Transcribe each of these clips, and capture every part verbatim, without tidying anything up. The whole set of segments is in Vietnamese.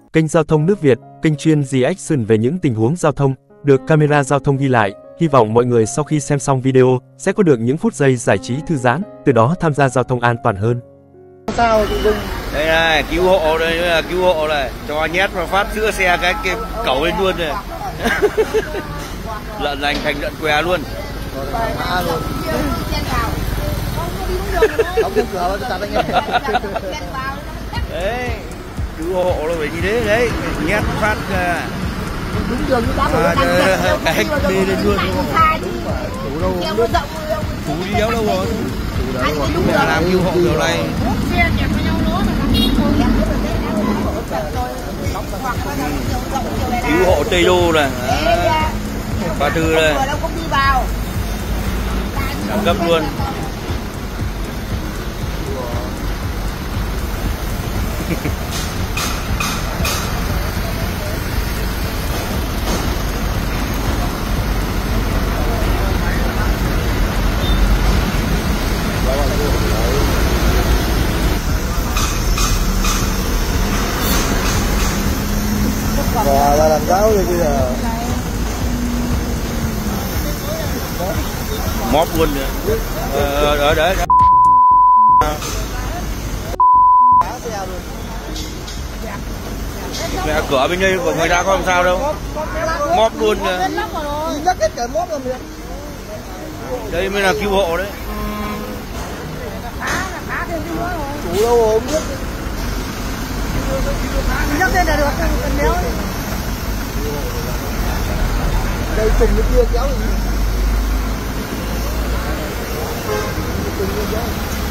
Kênh Giao thông nước Việt, kênh chuyên reaction về những tình huống giao thông, được camera giao thông ghi lại. Hy vọng mọi người sau khi xem xong video sẽ có được những phút giây giải trí thư giãn, từ đó tham gia giao thông an toàn hơn. Sao chị Dung? Đây này, cứu hộ đây là cứu hộ này, cho nhét vào phát sữa xe cái cái cẩu lên luôn này. Lợn lành thành lợn què luôn. À, luôn. Đóng cửa vào cho anh nghe. Đấy, cứu hộ là phải như thế đấy, nhét phát ra. Đúng đường như bác À, rồi. cái hành bê lên luôn. Chủ đâu không biết. Chú đi đéo đâu rồi. Chú là làm cứu hộ kiểu này. Cứu hộ Tây Đô này. Ba Tư đây. Đẳng cấp luôn. Và là làm giáo rồi bây giờ. Móp luôn nữa. Ờ, ở đấy. Mẹ cửa bên đây của người ta có làm sao đâu. Móp luôn kìa. Đây mới là cứu hộ đấy. Chủ đâu rồi không biết. Nhấc lên là được, cần đéo. Đây cùng cái kia kéo gì? Cùng cái kéo.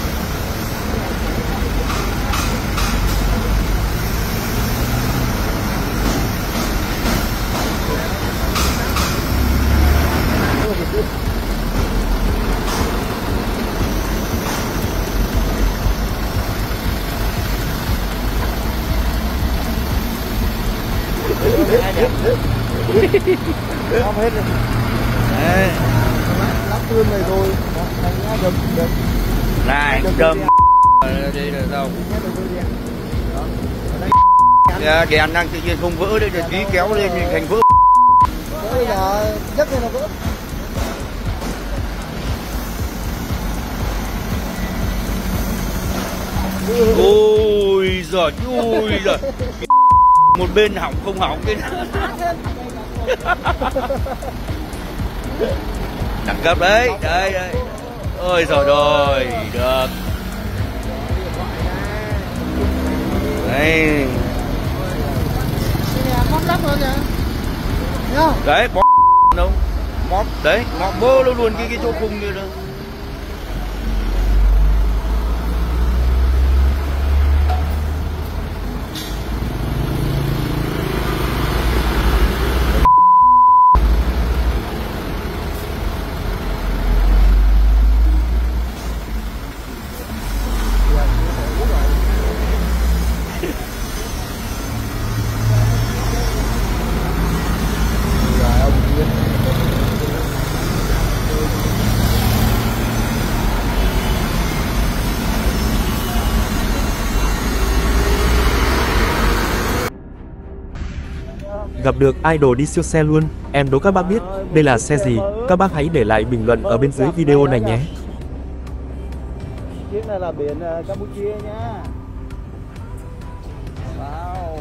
Không hết rồi. Đấy. Lắp tương này thôi. Đâm, đâm. Này, đâm. Đây là đâu? Dạ, đèn đang tự nhiên không vỡ đấy, tí kéo lên thành vỡ. Đây là nhấc lên là vỡ. Ôi giời, ôi giời. Một bên hỏng không hỏng cái đẳng cấp đấy, đây đây. Ôi giời ơi, được. Đây. Móp lắp rồi kìa. Thấy không? Đấy, bó đâu. Móp đấy, móp bơ luôn luôn cái cái chỗ khung như đó. Gặp được idol đi siêu xe luôn, em đố các bác biết đây là xe gì, các bác hãy để lại bình luận ở bên dưới video này nhé. Chiếc này là biển Campuchia nhá. Wow.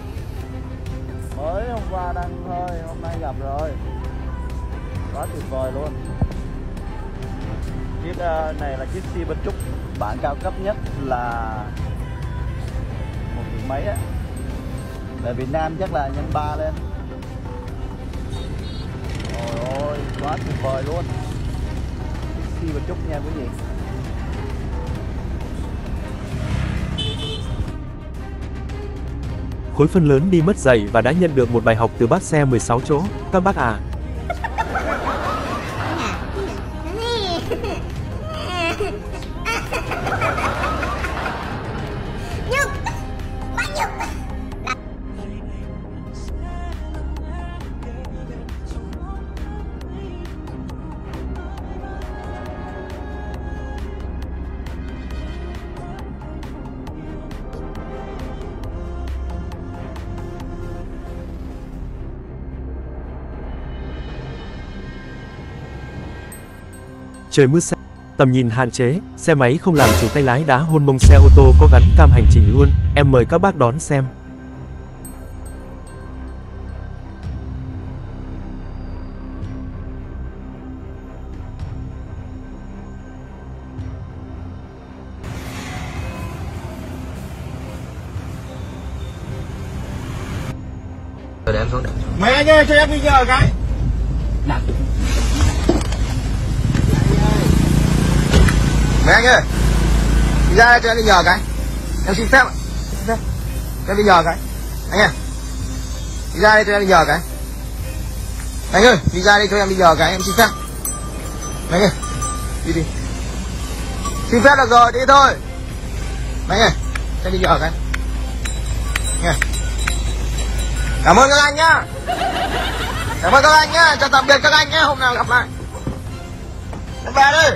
Mới hôm qua đăng thôi, hôm nay gặp rồi. Quá tuyệt vời luôn. Chiếc này là chiếc Cybertruck bản cao cấp nhất là một tỷ mấy á. Ở Việt Nam chắc là nhân ba lên. Ôi ôi, quá tuyệt vời luôn. Chiếc Cybertruck nha quý vị. Khối phân lớn đi mất dạy và đã nhận được một bài học từ bác xe mười sáu chỗ, các bác à. Trời mưa xe, tầm nhìn hạn chế, xe máy không làm chủ tay lái đá hôn mông xe ô tô có gắn cam hành trình luôn. Em mời các bác đón xem. Để em xuống để. Mẹ ơi, cho em đi nhờ cái. Mẹ anh ơi, đi ra đây cho em đi nhờ cái. Em xin phép. Xin phép. Cho em đi nhờ cái. Anh ơi, đi ra đây cho em đi nhờ cái. Anh ơi, đi ra đây cho em đi nhờ cái, em xin phép. Anh ơi, đi đi. Xin phép được rồi, đi thôi. Anh ơi, cho em đi nhờ cái. Anh ơi. Cảm ơn các anh nhá. Cảm ơn các anh nhá. Chào tạm biệt các anh nhá. Hôm nào gặp lại. Em về đây.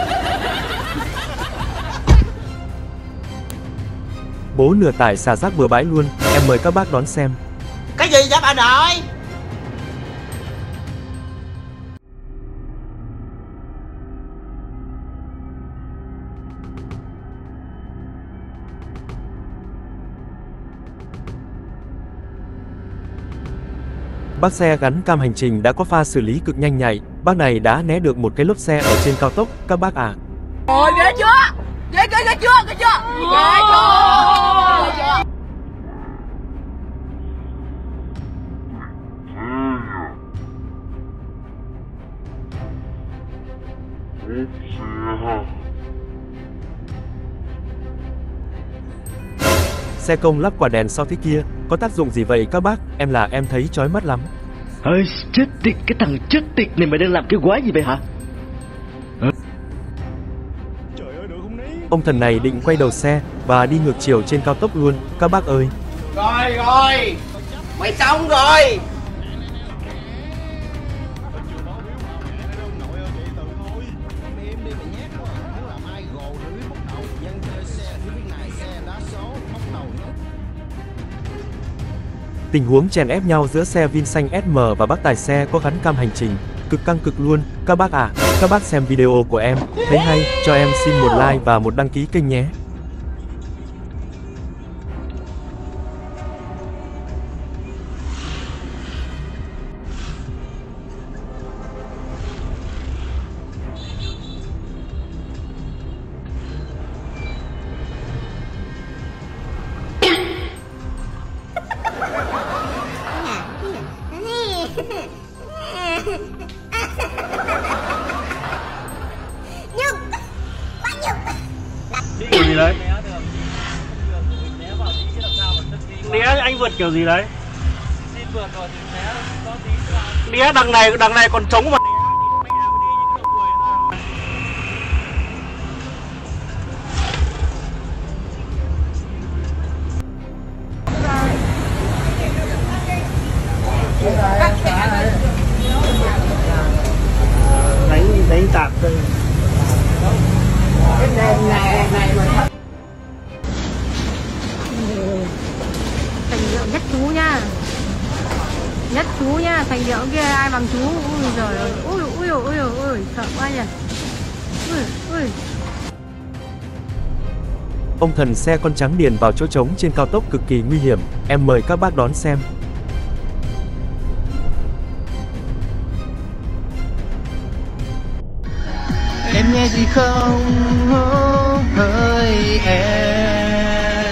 Bố nửa tải xả rác bừa bãi luôn. Em mời các bác đón xem. Cái gì vậy bà nội? Bác xe gắn cam hành trình đã có pha xử lý cực nhanh nhạy. Bác này đã né được một cái lốp xe ở trên cao tốc, các bác à. Ôi ghê chưa? Ghê ghê ghê chưa? Ghê chưa? Ghê chưa? Ghê chưa? Xe công lắp quả đèn sau thế kia, có tác dụng gì vậy các bác? Em là em thấy chói mắt lắm. Ơi chết tiệt, cái thằng chết tiệt này mày đang làm cái quái gì vậy hả? Ông thần này định quay đầu xe và đi ngược chiều trên cao tốc luôn, các bác ơi. Rồi rồi, mày xong rồi. Tình huống chèn ép nhau giữa xe Vinxanh ét em và bác tài xe có gắn cam hành trình, cực căng cực luôn, các bác à. Các bác xem video của em, thấy hay, cho em xin một like và một đăng ký kênh nhé. Kiểu gì đấy? Né anh vượt kiểu gì đấy? Né đằng này đằng này còn trống mà. đánh đánh tạp thôi. Cái đèn này này mà thật. Thành rượu nhất chú nha. Nhất chú nha, thành rượu kia ai bằng chú. Ui giời ơi, ui ui ui ui ui, sợ quá nhỉ. Ui ui. Ông thần xe con trắng điền vào chỗ trống trên cao tốc cực kỳ nguy hiểm, em mời các bác đón xem. Em nghe gì không hỡi em.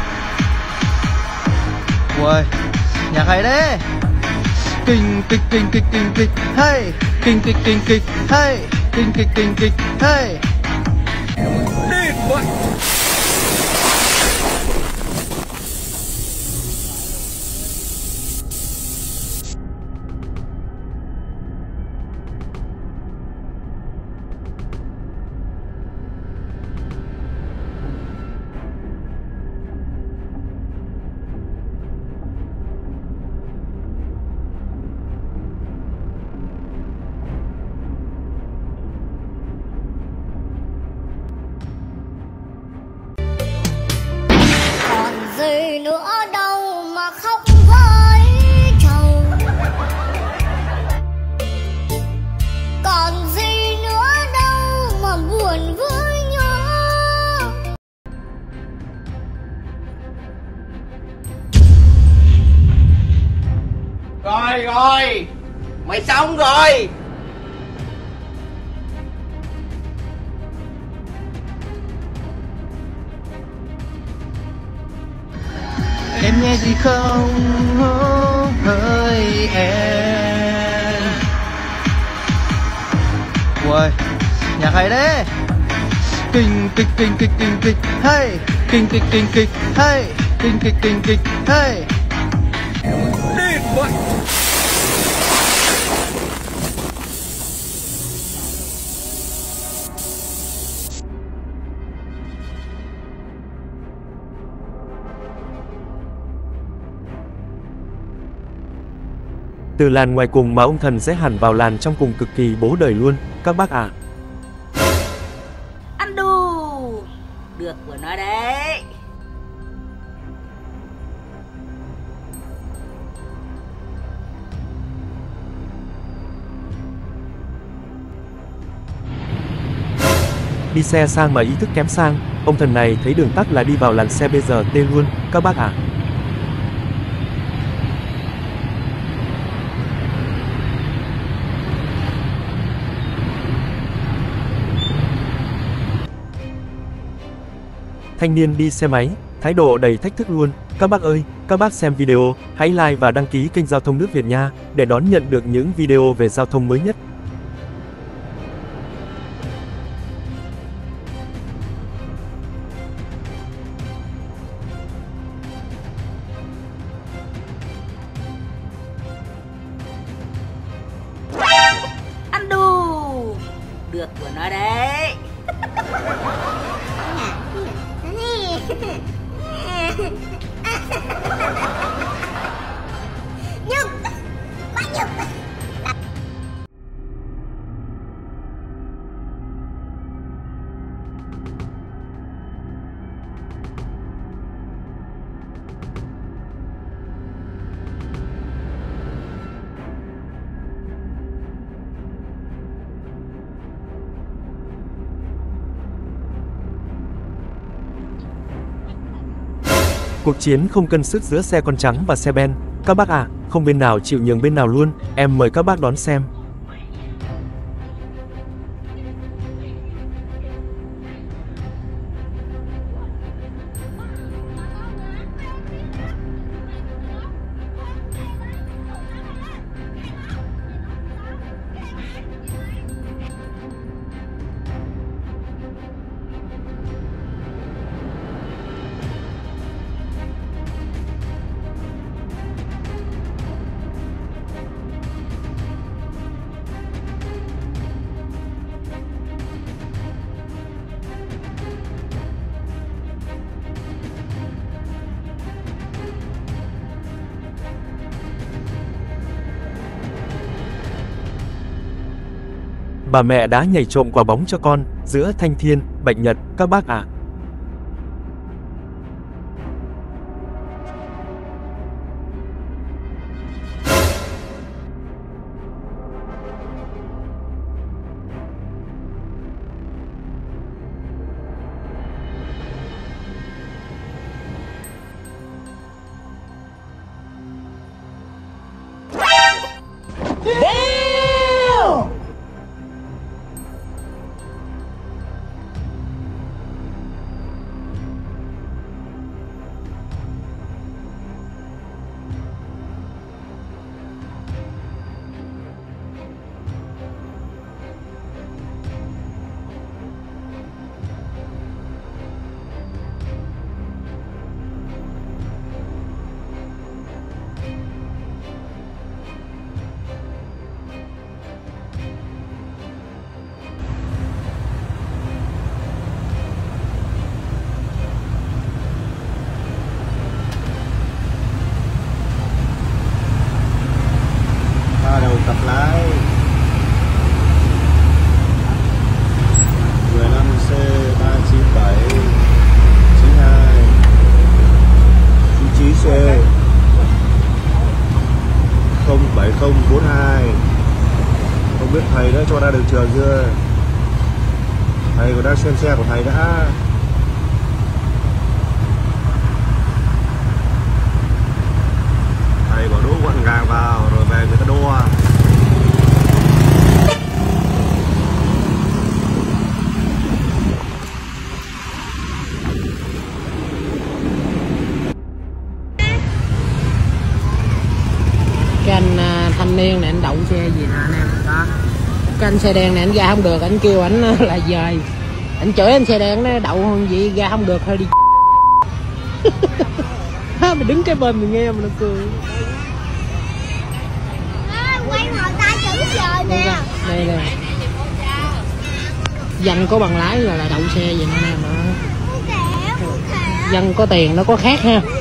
Ui, nhạc hay đấy. Kinh kịch kinh kịch kinh kịch hey, kinh kịch kinh kịch hey, kinh kịch kinh kịch hey. Đi vậy. mày rồi. Mày xong rồi. Em nghe gì không hỡi em. Ui, nhạc hay đấy. Kinh kịch kinh kịch kinh kịch hey, kinh kịch kinh kịch hey, kinh kịch kinh kịch hey. Từ làn ngoài cùng mà ông thần sẽ hẳn vào làn trong cùng cực kỳ bố đời luôn, các bác ạ. Ăn đù. Được của nó đấy. Đi xe sang mà ý thức kém sang, ông thần này thấy đường tắt là đi vào làn xe bê giê tê luôn, các bác ạ. Thanh niên đi xe máy, thái độ đầy thách thức luôn. Các bác ơi, các bác xem video, hãy like và đăng ký kênh Giao thông nước Việt nha, để đón nhận được những video về giao thông mới nhất. Ăn đù. Được của nó đấy. Nhục, quá nhục. Cuộc chiến không cân sức giữa xe con trắng và xe ben. Các bác à, không bên nào chịu nhường bên nào luôn. Em mời các bác đón xem. Bà mẹ đã nhảy trộm quả bóng cho con giữa Thanh Thiên, Bạch Nhật, các bác ạ. À. Tập lái mười lăm C ba chín bảy chín hai chín chín C không bảy không bốn hai. Không biết thầy đã cho ra đường trường chưa? Thầy còn đang xem xe của thầy đã. Thầy bảo đỗ gọn gàng vào rồi về người ta đua. Cái anh à, thanh niên này anh đậu xe gì nè anh em đó. Cái anh xe đen này anh ra không được, anh kêu ảnh là dời. Anh chửi anh xe đen nó đậu hơn gì ra không được thôi đi. Mày đứng cái bên mình nghe mà nó cười. À, quay ngồi ta chữ giờ nè. Đây nè. Dân có bằng lái rồi là đậu xe vậy nè. Không thể, không thể. Dân có tiền nó có khác ha.